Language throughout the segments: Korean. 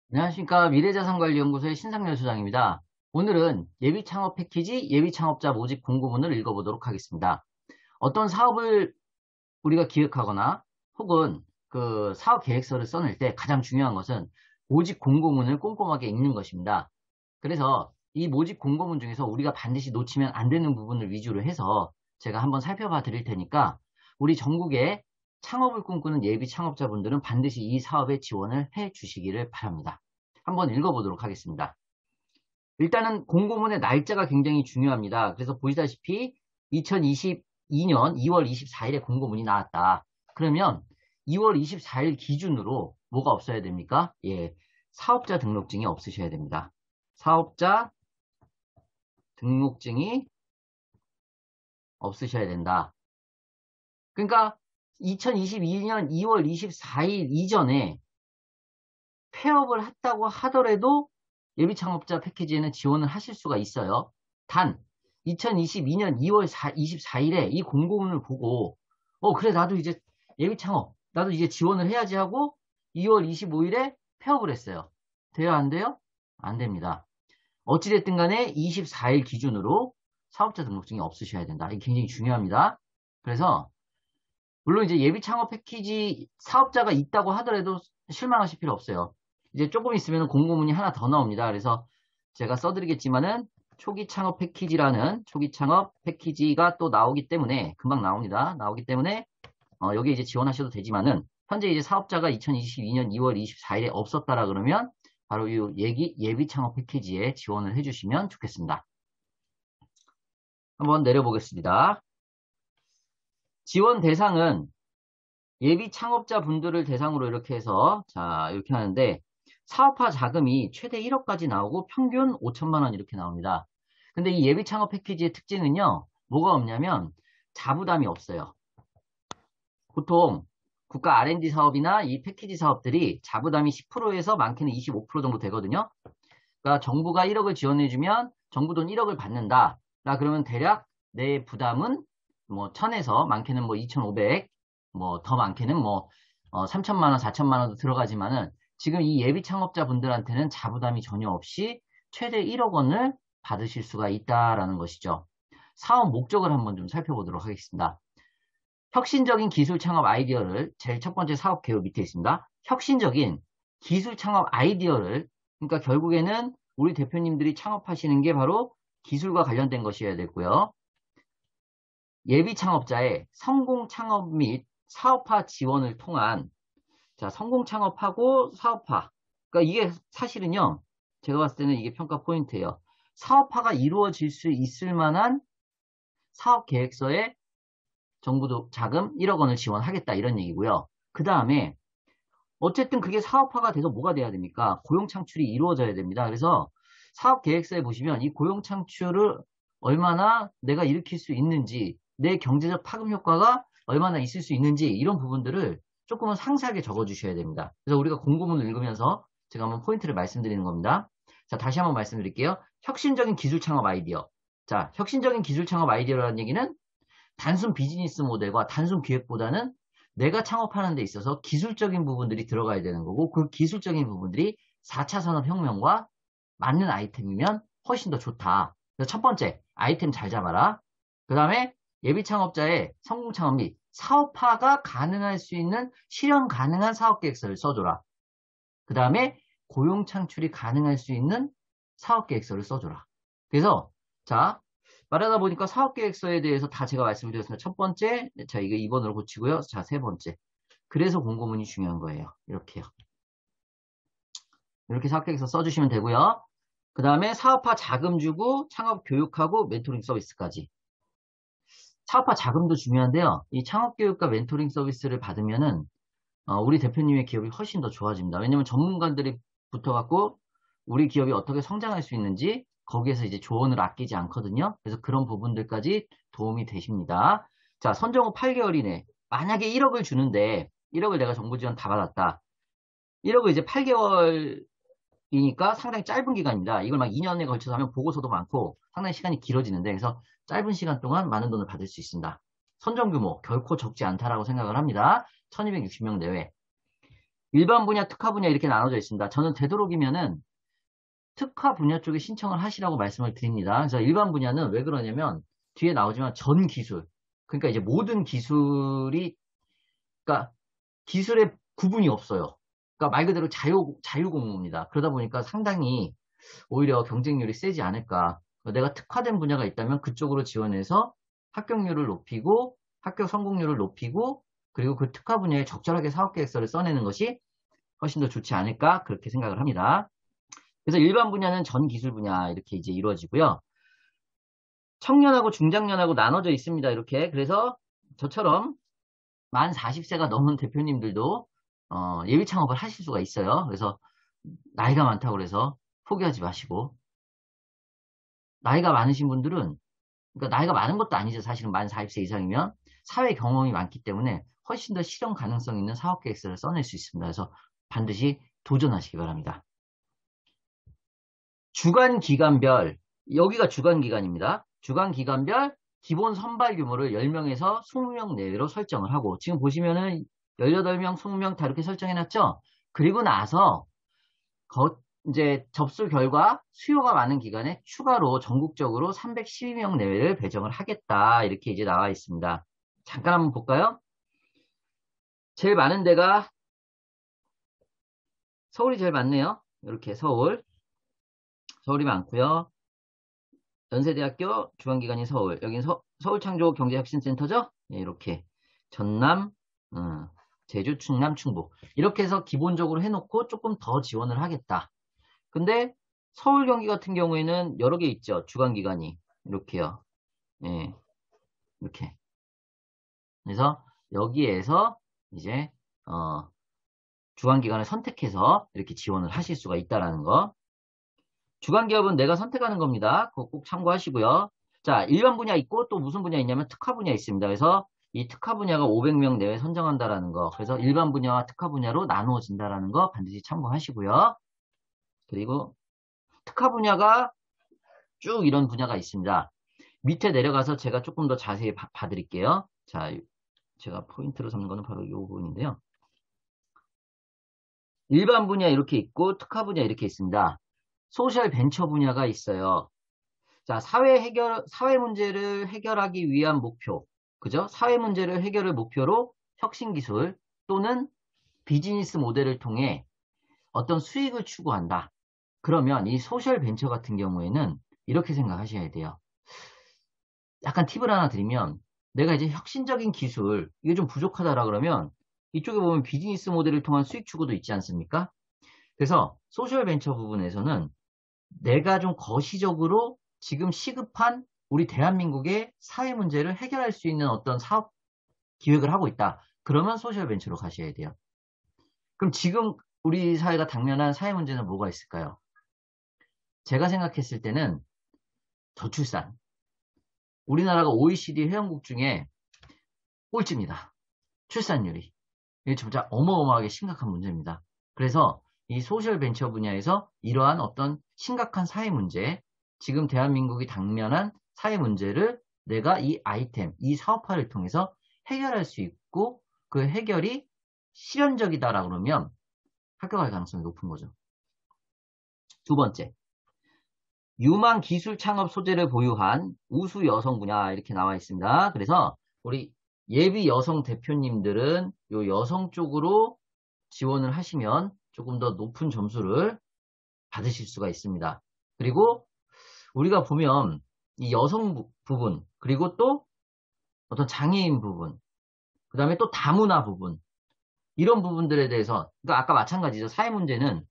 안녕하십니까. 미래자산관리연구소의 신상열 소장입니다. 오늘은 예비창업 패키지, 예비창업자 모집 공고문을 읽어보도록 하겠습니다. 어떤 사업을 우리가 기획하거나 혹은 그 사업 계획서를 써낼 때 가장 중요한 것은 모집 공고문을 꼼꼼하게 읽는 것입니다. 그래서 이 모집 공고문 중에서 우리가 반드시 놓치면 안 되는 부분을 위주로 해서 제가 한번 살펴봐 드릴 테니까 우리 전국에 창업을 꿈꾸는 예비 창업자분들은 반드시 이 사업에 지원을 해 주시기를 바랍니다. 한번 읽어보도록 하겠습니다. 일단은 공고문의 날짜가 굉장히 중요합니다. 그래서 보시다시피 2022년 2월 24일에 공고문이 나왔다. 그러면 2월 24일 기준으로 뭐가 없어야 됩니까? 예, 사업자 등록증이 없으셔야 됩니다. 사업자 등록증이 없으셔야 된다. 그러니까 2022년 2월 24일 이전에 폐업을 했다고 하더라도 예비창업자 패키지에는 지원을 하실 수가 있어요. 단 2022년 2월 24일에 이 공고문을 보고 그래 나도 이제 예비창업 나도 이제 지원을 해야지 하고 2월 25일에 폐업을 했어요. 돼요 안 돼요? 안 됩니다. 어찌됐든 간에 24일 기준으로 사업자 등록증이 없으셔야 된다. 이게 굉장히 중요합니다. 그래서 물론 이제 예비 창업 패키지 사업자가 있다고 하더라도 실망하실 필요 없어요. 이제 조금 있으면 공고문이 하나 더 나옵니다. 그래서 제가 써드리겠지만은 초기 창업 패키지라는 초기 창업 패키지가 또 나오기 때문에 금방 나옵니다. 나오기 때문에 여기 이제 지원하셔도 되지만은 현재 이제 사업자가 2022년 2월 24일에 없었다라 그러면 바로 이 예비 창업 패키지에 지원을 해주시면 좋겠습니다. 한번 내려보겠습니다. 지원 대상은 예비 창업자 분들을 대상으로 이렇게 해서 자 이렇게 하는데 사업화 자금이 최대 1억까지 나오고 평균 5천만 원 이렇게 나옵니다. 근데 이 예비 창업 패키지의 특징은요. 뭐가 없냐면 자부담이 없어요. 보통 국가 R&D 사업이나 이 패키지 사업들이 자부담이 10%에서 많게는 25% 정도 되거든요. 그러니까 정부가 1억을 지원해주면 정부 돈 1억을 받는다. 그러면 대략 내 부담은 뭐 1000에서 많게는 뭐 2500, 뭐 더 많게는 뭐 3천만 원, 4천만 원도 들어가지만은 지금 이 예비 창업자 분들한테는 자부담이 전혀 없이 최대 1억 원을 받으실 수가 있다라는 것이죠. 사업 목적을 한번 좀 살펴보도록 하겠습니다. 혁신적인 기술 창업 아이디어를 제일 첫 번째 사업 계획 밑에 있습니다. 혁신적인 기술 창업 아이디어를 그러니까 결국에는 우리 대표님들이 창업하시는 게 바로 기술과 관련된 것이어야 되고요. 예비 창업자의 성공 창업 및 사업화 지원을 통한 자 성공 창업하고 사업화 그러니까 이게 사실은요 제가 봤을 때는 이게 평가 포인트예요. 사업화가 이루어질 수 있을 만한 사업 계획서에 정부도 자금 1억 원을 지원하겠다 이런 얘기고요. 그 다음에 어쨌든 그게 사업화가 돼서 뭐가 돼야 됩니까? 고용 창출이 이루어져야 됩니다. 그래서 사업 계획서에 보시면 이 고용 창출을 얼마나 내가 일으킬 수 있는지 내 경제적 파급 효과가 얼마나 있을 수 있는지 이런 부분들을 조금은 상세하게 적어주셔야 됩니다. 그래서 우리가 공고문을 읽으면서 제가 한번 포인트를 말씀드리는 겁니다. 자, 다시 한번 말씀드릴게요. 혁신적인 기술 창업 아이디어. 자, 혁신적인 기술 창업 아이디어라는 얘기는 단순 비즈니스 모델과 단순 기획보다는 내가 창업하는 데 있어서 기술적인 부분들이 들어가야 되는 거고 그 기술적인 부분들이 4차 산업혁명과 맞는 아이템이면 훨씬 더 좋다. 그래서 첫 번째, 아이템 잘 잡아라. 그 다음에 예비 창업자의 성공 창업 및 사업화가 가능할 수 있는 실현 가능한 사업 계획서를 써줘라. 그 다음에 고용 창출이 가능할 수 있는 사업 계획서를 써줘라. 그래서 자 말하다 보니까 사업계획서에 대해서 다 제가 말씀을 드렸습니다. 첫 번째, 자, 이거 2번으로 고치고요. 자, 세 번째. 그래서 공고문이 중요한 거예요. 이렇게요. 이렇게 사업계획서 써주시면 되고요. 그 다음에 사업화 자금 주고 창업 교육하고 멘토링 서비스까지. 사업화 자금도 중요한데요. 이 창업 교육과 멘토링 서비스를 받으면은 우리 대표님의 기업이 훨씬 더 좋아집니다. 왜냐면 전문가들이 붙어갖고 우리 기업이 어떻게 성장할 수 있는지 거기에서 이제 조언을 아끼지 않거든요. 그래서 그런 부분들까지 도움이 되십니다. 자, 선정 후 8개월 이내. 만약에 1억을 주는데 1억을 내가 정부 지원 다 받았다. 1억을 이제 8개월이니까 상당히 짧은 기간입니다. 이걸 막 2년에 걸쳐서 하면 보고서도 많고 상당히 시간이 길어지는데 그래서 짧은 시간 동안 많은 돈을 받을 수 있습니다. 선정 규모 결코 적지 않다라고 생각을 합니다. 1260명 내외. 일반 분야, 특화 분야 이렇게 나눠져 있습니다. 저는 되도록이면은 특화 분야 쪽에 신청을 하시라고 말씀을 드립니다. 그래서 일반 분야는 왜 그러냐면 뒤에 나오지만 전 기술. 그러니까 이제 모든 기술이, 그러니까 기술의 구분이 없어요. 그러니까 말 그대로 자유공모입니다. 그러다 보니까 상당히 오히려 경쟁률이 세지 않을까. 내가 특화된 분야가 있다면 그쪽으로 지원해서 합격률을 높이고 합격 성공률을 높이고 그리고 그 특화 분야에 적절하게 사업계획서를 써내는 것이 훨씬 더 좋지 않을까 그렇게 생각을 합니다. 그래서 일반 분야는 전 기술 분야 이렇게 이제 이루어지고요. 청년하고 중장년하고 나눠져 있습니다. 이렇게. 그래서 저처럼 만 40세가 넘은 대표님들도 예비 창업을 하실 수가 있어요. 그래서 나이가 많다고 그래서 포기하지 마시고 나이가 많으신 분들은 그러니까 나이가 많은 것도 아니죠. 사실은 만 40세 이상이면 사회 경험이 많기 때문에 훨씬 더 실현 가능성 있는 사업 계획서를 써낼 수 있습니다. 그래서 반드시 도전하시기 바랍니다. 주간 기간별 여기가 주간 기간입니다. 주간 기간별 기본 선발 규모를 10명에서 20명 내외로 설정을 하고 지금 보시면은 18명, 20명 다 이렇게 설정해 놨죠? 그리고 나서 이제 접수 결과 수요가 많은 기간에 추가로 전국적으로 312명 내외를 배정을 하겠다. 이렇게 이제 나와 있습니다. 잠깐 한번 볼까요? 제일 많은 데가 서울이 제일 많네요. 이렇게 서울이 많고요. 연세대학교 주관기관이 서울. 여긴 서울창조경제혁신센터죠? 네, 이렇게 전남, 제주, 충남, 충북 이렇게 해서 기본적으로 해놓고 조금 더 지원을 하겠다. 근데 서울 경기 같은 경우에는 여러 개 있죠. 주관기관이 이렇게요. 예, 이렇게. 그래서 여기에서 이제 주관기관을 선택해서 이렇게 지원을 하실 수가 있다라는 거. 주관기업은 내가 선택하는 겁니다. 그거 꼭 참고하시고요. 자, 일반 분야 있고 또 무슨 분야 있냐면 특화 분야 있습니다. 그래서 이 특화 분야가 500명 내외 선정한다라는 거. 그래서 일반 분야와 특화 분야로 나누어진다라는 거 반드시 참고하시고요. 그리고 특화 분야가 쭉 이런 분야가 있습니다. 밑에 내려가서 제가 조금 더 자세히 봐드릴게요. 자, 제가 포인트로 삼는 거는 바로 이 부분인데요. 일반 분야 이렇게 있고 특화 분야 이렇게 있습니다. 소셜 벤처 분야가 있어요. 자, 사회 문제를 해결하기 위한 목표. 그죠? 사회 문제를 해결을 목표로 혁신 기술 또는 비즈니스 모델을 통해 어떤 수익을 추구한다. 그러면 이 소셜 벤처 같은 경우에는 이렇게 생각하셔야 돼요. 약간 팁을 하나 드리면 내가 이제 혁신적인 기술 이게 좀 부족하다라 그러면 이쪽에 보면 비즈니스 모델을 통한 수익 추구도 있지 않습니까? 그래서 소셜 벤처 부분에서는 내가 좀 거시적으로 지금 시급한 우리 대한민국의 사회 문제를 해결할 수 있는 어떤 사업 기획을 하고 있다. 그러면 소셜 벤처로 가셔야 돼요. 그럼 지금 우리 사회가 당면한 사회 문제는 뭐가 있을까요? 제가 생각했을 때는 저출산. 우리나라가 OECD 회원국 중에 꼴찌입니다. 출산율이. 이게 진짜 어마어마하게 심각한 문제입니다. 그래서 이 소셜 벤처 분야에서 이러한 어떤 심각한 사회 문제, 지금 대한민국이 당면한 사회 문제를 내가 이 아이템, 이 사업화를 통해서 해결할 수 있고 그 해결이 실현적이다라고 그러면 합격할 가능성이 높은 거죠. 두 번째, 유망 기술 창업 소재를 보유한 우수 여성 분야 이렇게 나와 있습니다. 그래서 우리 예비 여성 대표님들은 이 여성 쪽으로 지원을 하시면 조금 더 높은 점수를 받으실 수가 있습니다. 그리고 우리가 보면 이 여성 부분, 그리고 또 어떤 장애인 부분, 그 다음에 또 다문화 부분, 이런 부분들에 대해서, 그러니까 아까 마찬가지죠. 사회 문제는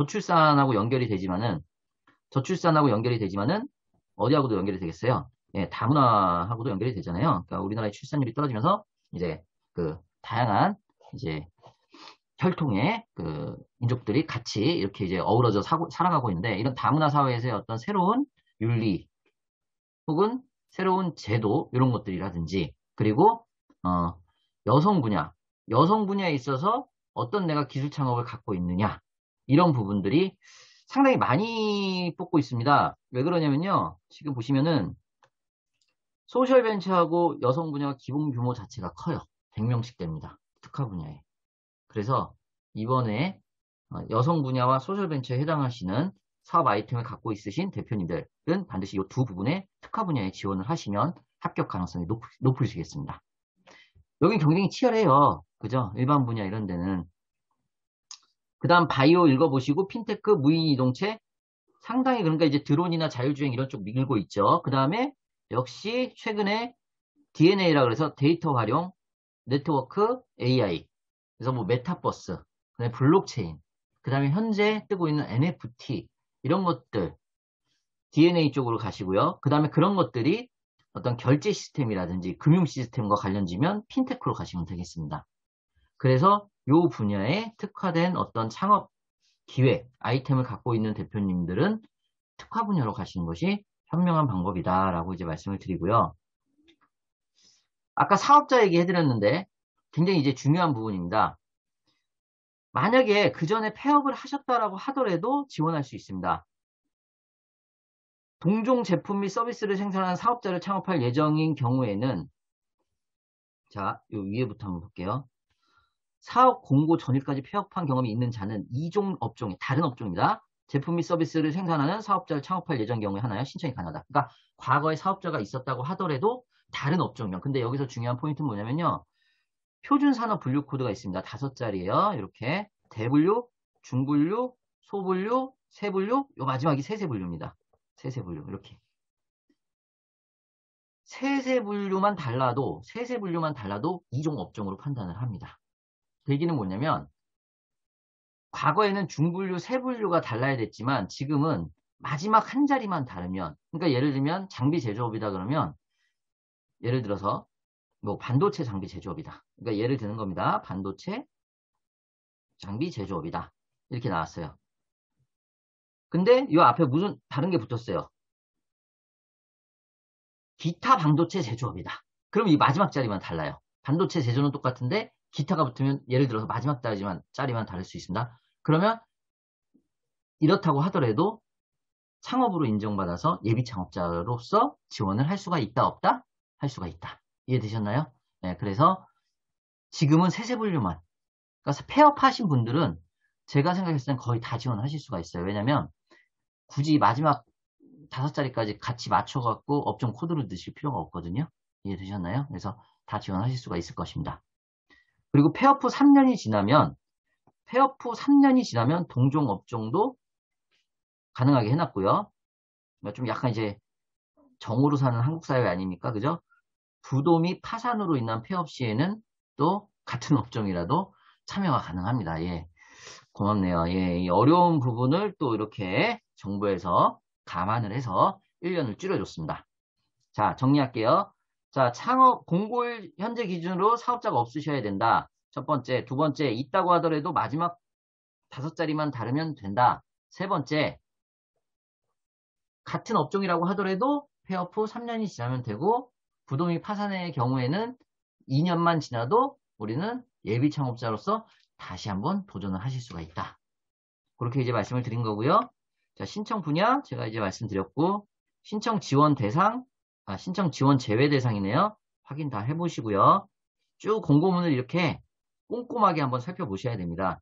저출산하고 연결이 되지만은 어디하고도 연결이 되겠어요? 예, 다문화하고도 연결이 되잖아요. 그러니까 우리나라의 출산율이 떨어지면서 이제 그 다양한 이제 혈통의 그 민족들이 같이 이렇게 이제 어우러져 살아가고 있는데 이런 다문화 사회에서의 어떤 새로운 윤리 혹은 새로운 제도 이런 것들이라든지 그리고 여성 분야에 있어서 어떤 내가 기술 창업을 갖고 있느냐 이런 부분들이 상당히 많이 뽑고 있습니다. 왜 그러냐면요. 지금 보시면은 소셜벤처하고 여성 분야 기본 규모 자체가 커요. 100명씩 됩니다. 특화 분야에. 그래서 이번에 여성 분야와 소셜벤처에 해당하시는 사업 아이템을 갖고 있으신 대표님들은 반드시 이 두 부분의 특화 분야에 지원을 하시면 합격 가능성이 높으시겠습니다. 여긴 경쟁이 치열해요. 그죠? 일반 분야 이런 데는. 그 다음 바이오 읽어보시고 핀테크, 무인이동체 상당히 그러니까 이제 드론이나 자율주행 이런 쪽 밀고 있죠. 그 다음에 역시 최근에 DNA라 그래서 데이터 활용, 네트워크, AI 그래서 뭐 메타버스, 그다음에 블록체인, 그 다음에 현재 뜨고 있는 NFT 이런 것들 DNA 쪽으로 가시고요. 그 다음에 그런 것들이 어떤 결제 시스템이라든지 금융 시스템과 관련지면 핀테크로 가시면 되겠습니다. 그래서 이 분야에 특화된 어떤 창업 기회, 아이템을 갖고 있는 대표님들은 특화 분야로 가시는 것이 현명한 방법이다라고 이제 말씀을 드리고요. 아까 사업자 얘기 해드렸는데 굉장히 이제 중요한 부분입니다. 만약에 그 전에 폐업을 하셨다라고 하더라도 지원할 수 있습니다. 동종 제품 및 서비스를 생산하는 사업자를 창업할 예정인 경우에는 자, 요 위에부터 한번 볼게요. 사업 공고 전일까지 폐업한 경험이 있는 자는 이종 업종이 다른 업종입니다. 제품 및 서비스를 생산하는 사업자를 창업할 예정 경우에 하나요? 신청이 가능하다. 그러니까 과거에 사업자가 있었다고 하더라도 다른 업종이요. 근데 여기서 중요한 포인트는 뭐냐면요. 표준산업 분류 코드가 있습니다. 5자리예요. 이렇게 대분류, 중분류, 소분류, 세분류, 요 마지막이 세세분류입니다. 세세분류 이렇게. 세세분류만 달라도 이종 업종으로 판단을 합니다. 그 얘기는 뭐냐면 과거에는 중분류, 세분류가 달라야 됐지만 지금은 마지막 한 자리만 다르면 그러니까 예를 들면 장비 제조업이다 그러면 예를 들어서 뭐 반도체 장비 제조업이다. 그러니까 예를 드는 겁니다. 반도체 장비 제조업이다. 이렇게 나왔어요. 근데 이 앞에 무슨 다른 게 붙었어요. 기타 반도체 제조업이다. 그럼 이 마지막 자리만 달라요. 반도체 제조는 똑같은데 기타가 붙으면 예를 들어서 마지막 자리만 다를 수 있습니다. 그러면 이렇다고 하더라도 창업으로 인정받아서 예비 창업자로서 지원을 할 수가 있다 없다? 할 수가 있다. 이해되셨나요? 네, 그래서 지금은 세세분류만 그러니까 폐업하신 분들은 제가 생각했을 땐 거의 다 지원하실 수가 있어요. 왜냐면 굳이 마지막 5자리까지 같이 맞춰갖고 업종 코드를 넣으실 필요가 없거든요. 이해되셨나요? 그래서 다 지원하실 수가 있을 것입니다. 그리고 폐업 후 3년이 지나면 동종 업종도 가능하게 해놨고요. 그러니까 좀 약간 이제 정으로 사는 한국 사회 아닙니까? 그죠? 부도 및 파산으로 인한 폐업 시에는 또 같은 업종이라도 참여가 가능합니다. 예. 고맙네요. 예. 이 어려운 부분을 또 이렇게 정부에서 감안을 해서 1년을 줄여줬습니다. 자, 정리할게요. 자, 창업 공고일 현재 기준으로 사업자가 없으셔야 된다. 첫 번째, 두 번째, 있다고 하더라도 마지막 5자리만 다르면 된다. 세 번째, 같은 업종이라고 하더라도 폐업 후 3년이 지나면 되고 부도미 파산의 경우에는 2년만 지나도 우리는 예비 창업자로서 다시 한번 도전을 하실 수가 있다. 그렇게 이제 말씀을 드린 거고요. 자, 신청 분야 제가 이제 말씀드렸고 신청 지원 대상, 신청 지원 제외 대상이네요. 확인 다 해보시고요. 쭉 공고문을 이렇게 꼼꼼하게 한번 살펴보셔야 됩니다.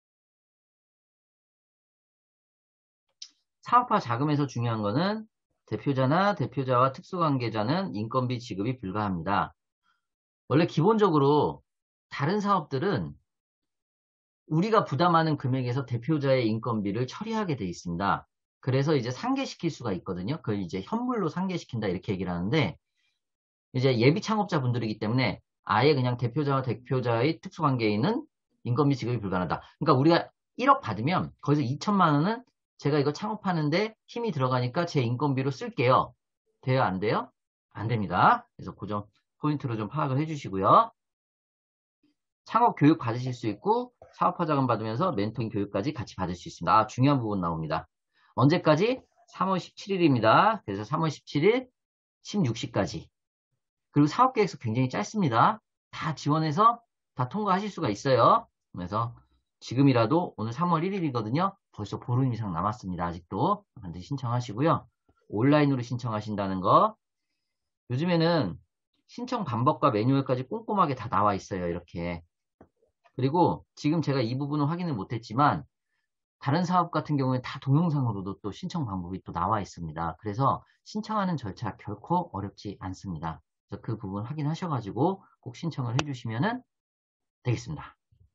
사업화 자금에서 중요한 거는 대표자나 대표자와 특수관계자는 인건비 지급이 불가합니다. 원래 기본적으로 다른 사업들은 우리가 부담하는 금액에서 대표자의 인건비를 처리하게 돼 있습니다. 그래서 이제 상계시킬 수가 있거든요. 그걸 이제 현물로 상계시킨다 이렇게 얘기를 하는데 이제 예비 창업자 분들이기 때문에 아예 그냥 대표자와 대표자의 특수관계에 있는 인건비 지급이 불가능하다. 그러니까 우리가 1억 받으면 거기서 2천만 원은 제가 이거 창업하는데 힘이 들어가니까 제 인건비로 쓸게요. 돼요? 안 돼요? 안 됩니다. 그래서 그 점 포인트로 좀 파악을 해주시고요. 창업 교육 받으실 수 있고 사업화 자금 받으면서 멘토링 교육까지 같이 받을 수 있습니다. 중요한 부분 나옵니다. 언제까지? 3월 17일입니다. 그래서 3월 17일 16시까지. 그리고 사업계획서 굉장히 짧습니다. 다 지원해서 다 통과하실 수가 있어요. 그래서 지금이라도 오늘 3월 1일이거든요. 벌써 보름 이상 남았습니다. 아직도 반드시 신청하시고요. 온라인으로 신청하신다는 거. 요즘에는 신청 방법과 매뉴얼까지 꼼꼼하게 다 나와 있어요. 이렇게. 그리고 지금 제가 이 부분은 확인을 못했지만 다른 사업 같은 경우에 다 동영상으로도 또 신청 방법이 또 나와 있습니다. 그래서 신청하는 절차 결코 어렵지 않습니다. 그래서 그 부분 확인하셔가지고 꼭 신청을 해주시면 되겠습니다.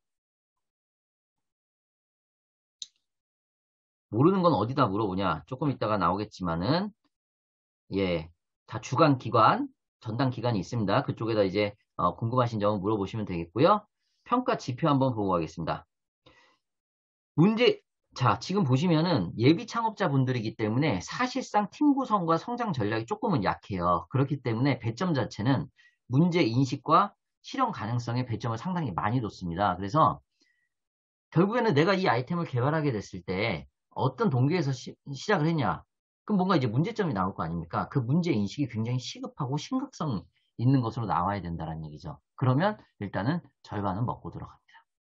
모르는 건 어디다 물어보냐? 조금 이따가 나오겠지만은, 예, 다 주간 기관, 전담 기관이 있습니다. 그쪽에다 이제 궁금하신 점은 물어보시면 되겠고요. 평가 지표 한번 보고 가겠습니다. 문제, 자, 지금 보시면은 예비 창업자분들이기 때문에 사실상 팀 구성과 성장 전략이 조금은 약해요. 그렇기 때문에 배점 자체는 문제 인식과 실현 가능성의 배점을 상당히 많이 뒀습니다. 그래서 결국에는 내가 이 아이템을 개발하게 됐을 때 어떤 동기에서 시작을 했냐? 그럼 뭔가 이제 문제점이 나올 거 아닙니까? 그 문제 인식이 굉장히 시급하고 심각성 있는 것으로 나와야 된다는 얘기죠. 그러면 일단은 절반은 먹고 들어갑니다.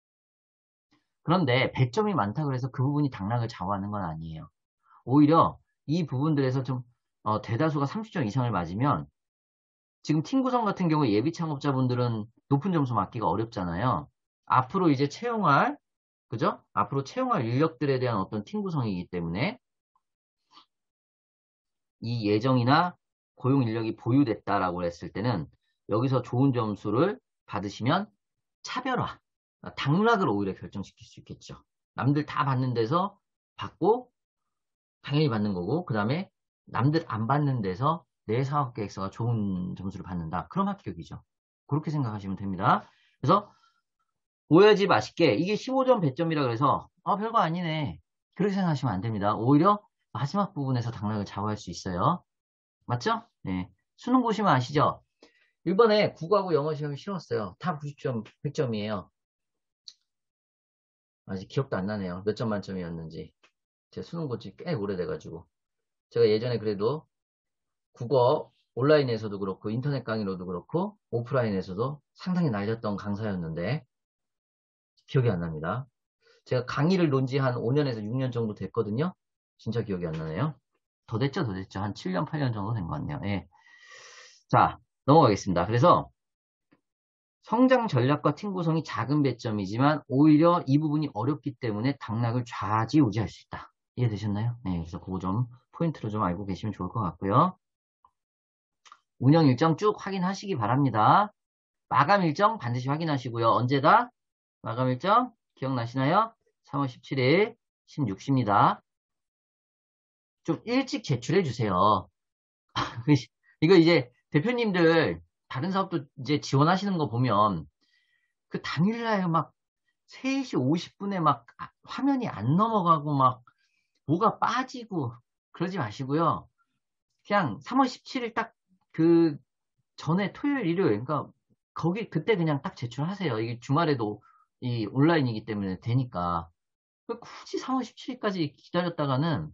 그런데 배점이 많다고 해서 그 부분이 당락을 좌우하는 건 아니에요. 오히려 이 부분들에서 좀 대다수가 30점 이상을 맞으면 지금 팀 구성 같은 경우에 예비 창업자분들은 높은 점수 맞기가 어렵잖아요. 앞으로 이제 채용할 그죠? 앞으로 채용할 인력들에 대한 어떤 팀 구성이기 때문에 이 예정이나 고용 인력이 보유됐다라고 했을 때는 여기서 좋은 점수를 받으시면 차별화, 당락을 오히려 결정시킬 수 있겠죠. 남들 다 받는 데서 받고 당연히 받는 거고 그 다음에 남들 안 받는 데서 내 사업 계획서가 좋은 점수를 받는다. 그럼 합격이죠. 그렇게 생각하시면 됩니다. 그래서 오해하지 마시게 이게 15점 배점이라 그래서 별거 아니네. 그렇게 생각하시면 안 됩니다. 오히려 마지막 부분에서 당락을 좌우할 수 있어요. 맞죠? 네. 수능 보시면 아시죠? 1번에 국어하고 영어 시험이 쉬웠어요. 다 90점, 100점이에요. 아직 기억도 안 나네요. 몇 점 만점이었는지. 제 수능 본지 꽤 오래돼가지고. 제가 예전에 그래도 국어 온라인에서도 그렇고 인터넷 강의로도 그렇고 오프라인에서도 상당히 날렸던 강사였는데 기억이 안 납니다. 제가 강의를 논지 한 5년에서 6년 정도 됐거든요. 진짜 기억이 안 나네요. 더 됐죠, 더 됐죠. 한 7년, 8년 정도 된 것 같네요. 예. 자, 넘어가겠습니다. 그래서 성장 전략과 팀 구성이 작은 배점이지만 오히려 이 부분이 어렵기 때문에 당락을 좌지우지할 수 있다. 이해되셨나요? 네, 그래서 그거 좀 포인트로 좀 알고 계시면 좋을 것 같고요. 운영 일정 쭉 확인하시기 바랍니다. 마감 일정 반드시 확인하시고요. 언제다? 마감 일정 기억나시나요? 3월 17일 16시입니다. 좀 일찍 제출해 주세요. 이거 이제 대표님들 다른 사업도 이제 지원하시는 거 보면 그 당일날 막 3시 50분에 막 화면이 안 넘어가고 막 뭐가 빠지고 그러지 마시고요. 그냥 3월 17일 딱 그 전에 토요일, 일요일 그러니까 거기 그때 그냥 딱 제출하세요. 이게 주말에도 이 온라인이기 때문에 되니까. 굳이 3월 17일까지 기다렸다가는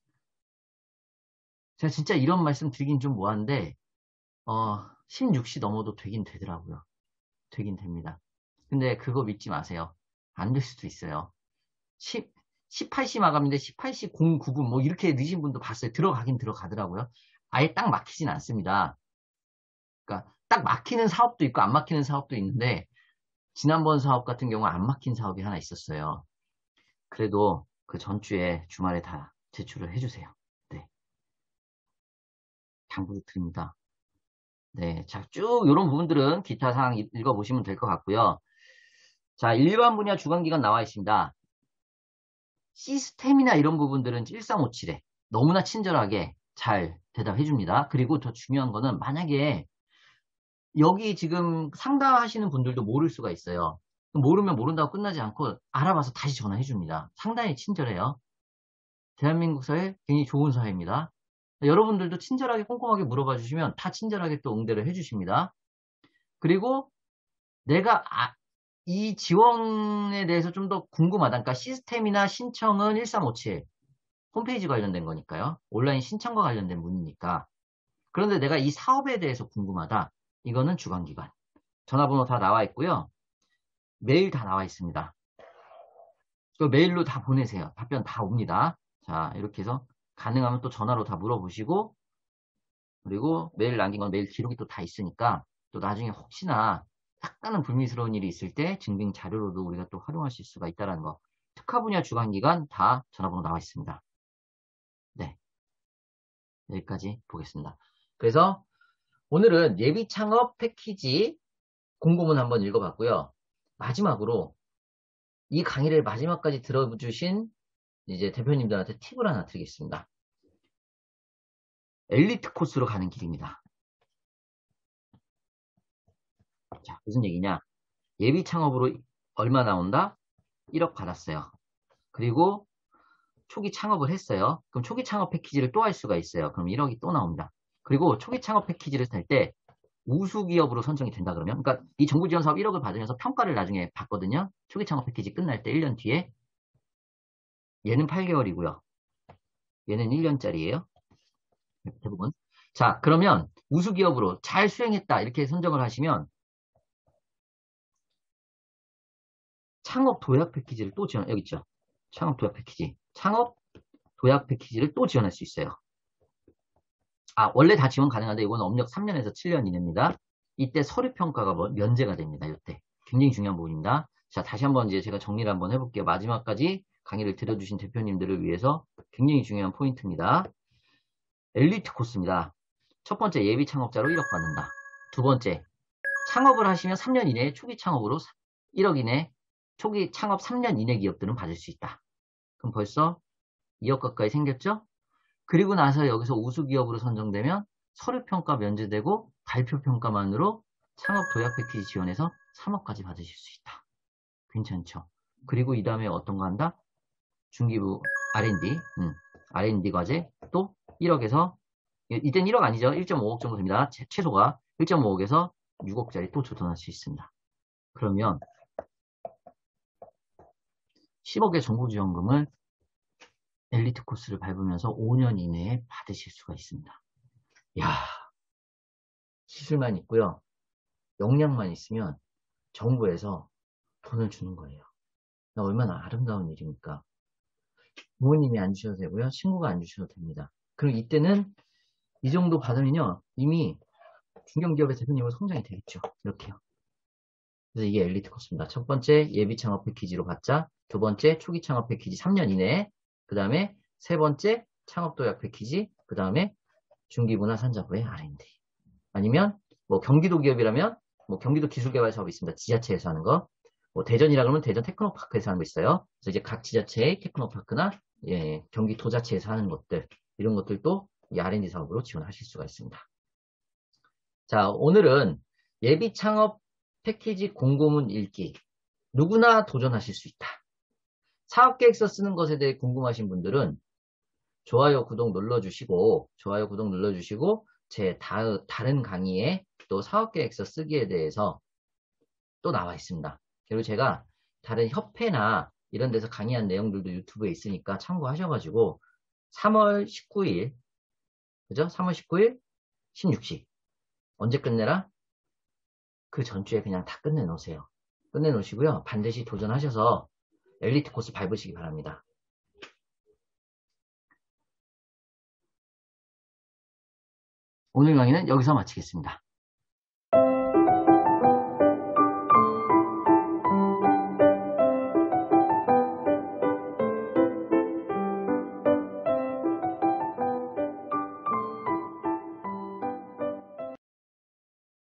제가 진짜 이런 말씀 드리긴 좀 뭐한데 16시 넘어도 되긴 되더라고요. 되긴 됩니다. 근데 그거 믿지 마세요. 안 될 수도 있어요. 18시 마감인데 18시 09분 뭐 이렇게 늦은 분도 봤어요. 들어가긴 들어가더라고요. 아예 딱 막히진 않습니다. 그러니까 딱 막히는 사업도 있고 안 막히는 사업도 있는데 지난번 사업 같은 경우 안 막힌 사업이 하나 있었어요. 그래도 그 전주에 주말에 다 제출을 해주세요. 네. 당부를 드립니다. 네. 자, 쭉 이런 부분들은 기타 사항 읽어보시면 될 것 같고요. 자, 일반 분야 주관기관 나와 있습니다. 시스템이나 이런 부분들은 1357에 너무나 친절하게 잘 대답해 줍니다. 그리고 더 중요한 거는 만약에 여기 지금 상담하시는 분들도 모를 수가 있어요. 모르면 모른다고 끝나지 않고 알아봐서 다시 전화해 줍니다. 상당히 친절해요. 대한민국 사회 굉장히 좋은 사회입니다. 여러분들도 친절하게 꼼꼼하게 물어봐 주시면 다 친절하게 또 응대를 해 주십니다. 그리고 내가 이 지원에 대해서 좀 더 궁금하다. 그러니까 시스템이나 신청은 1357 홈페이지 관련된 거니까요. 온라인 신청과 관련된 문의니까. 그런데 내가 이 사업에 대해서 궁금하다. 이거는 주관기관. 전화번호 다 나와 있고요. 메일 다 나와 있습니다. 그 메일로 다 보내세요. 답변 다 옵니다. 자, 이렇게 해서 가능하면 또 전화로 다 물어보시고 그리고 메일 남긴 건 메일 기록이 또 다 있으니까 또 나중에 혹시나 약간은 불미스러운 일이 있을 때 증빙 자료로도 우리가 또 활용하실 수가 있다는 거. 특화 분야 주관기관 다 전화번호 나와 있습니다. 네, 여기까지 보겠습니다. 그래서 오늘은 예비 창업 패키지 공고문 한번 읽어봤고요. 마지막으로 이 강의를 마지막까지 들어주신 이제 대표님들한테 팁을 하나 드리겠습니다. 엘리트 코스로 가는 길입니다. 자, 무슨 얘기냐? 예비 창업으로 얼마 나온다? 1억 받았어요. 그리고 초기 창업을 했어요. 그럼 초기 창업 패키지를 또 할 수가 있어요. 그럼 1억이 또 나옵니다. 그리고 초기 창업 패키지를 살 때 우수 기업으로 선정이 된다 그러면, 그러니까 이 정부 지원 사업 1억을 받으면서 평가를 나중에 받거든요. 초기 창업 패키지 끝날 때 1년 뒤에. 얘는 8개월이고요. 얘는 1년짜리예요. 대부분. 자, 그러면 우수 기업으로 잘 수행했다 이렇게 선정을 하시면 창업 도약 패키지를 또 지원, 여기 있죠. 창업 도약 패키지. 창업 도약 패키지를 또 지원할 수 있어요. 아, 원래 다 지원 가능한데 이거는 업력 3년에서 7년 이내입니다. 이때 서류평가가 면제가 됩니다. 이때. 굉장히 중요한 부분입니다. 자, 다시 한번 이제 제가 정리를 한번 해볼게요. 마지막까지 강의를 들어주신 대표님들을 위해서 굉장히 중요한 포인트입니다. 엘리트 코스입니다. 첫 번째, 예비 창업자로 1억 받는다. 두 번째, 창업을 하시면 3년 이내에 초기 창업으로 1억 이내, 초기 창업 3년 이내 기업들은 받을 수 있다. 그럼 벌써 2억 가까이 생겼죠? 그리고 나서 여기서 우수기업으로 선정되면 서류평가 면제되고 발표평가만으로 창업 도약 패키지 지원해서 3억까지 받으실 수 있다. 괜찮죠? 그리고 이 다음에 어떤 거 한다? 중기부 R&D, R&D 과제 또 1억에서, 이땐 1억 아니죠? 1.5억 정도 됩니다. 최소가 1.5억에서 6억짜리 또 조달할 수 있습니다. 그러면 10억의 정부지원금을 엘리트 코스를 밟으면서 5년 이내에 받으실 수가 있습니다. 야, 기술만 있고요. 역량만 있으면 정부에서 돈을 주는 거예요. 얼마나 아름다운 일입니까? 부모님이 안 주셔도 되고요. 친구가 안 주셔도 됩니다. 그리고 이때는 이 정도 받으면요. 이미 중견기업의 대표님으로 성장이 되겠죠. 이렇게요. 그래서 이게 엘리트 코스입니다. 첫 번째 예비 창업 패키지로 받자. 두 번째 초기 창업 패키지 3년 이내에. 그 다음에 세 번째 창업 도약 패키지. 그 다음에 중기부나 산자부의 R&D. 아니면 뭐 경기도 기업이라면 뭐 경기도 기술개발 사업이 있습니다. 지자체에서 하는 거. 뭐 대전이라 그러면 대전 테크노파크에서 하는 거 있어요. 그래서 이제 각 지자체의 테크노파크나 경기 도자체에서 하는 것들 이런 것들도 이 R&D 사업으로 지원하실 수가 있습니다. 자, 오늘은 예비 창업 패키지 공고문 읽기 누구나 도전하실 수 있다. 사업계획서 쓰는 것에 대해 궁금하신 분들은 좋아요, 구독 눌러주시고 제 다른 강의에 또 사업계획서 쓰기에 대해서 또 나와 있습니다. 그리고 제가 다른 협회나 이런 데서 강의한 내용들도 유튜브에 있으니까 참고하셔가지고 3월 19일, 그죠? 3월 19일 16시 언제 끝내라? 그 전주에 그냥 다 끝내놓으세요. 끝내놓으시고요. 반드시 도전하셔서 엘리트 코스 밟으시기 바랍니다. 오늘 강의는 여기서 마치겠습니다.